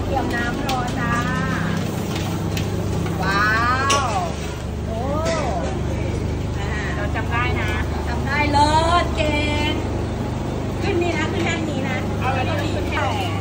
เตรียมน้ำรอจ้าว้าวโอ้เราจำได้นะจำได้เลิศเก่งขึ้นนี่นะขึ้นแท่นนี้นะเอาแล้วนี่ขึ้นแท่น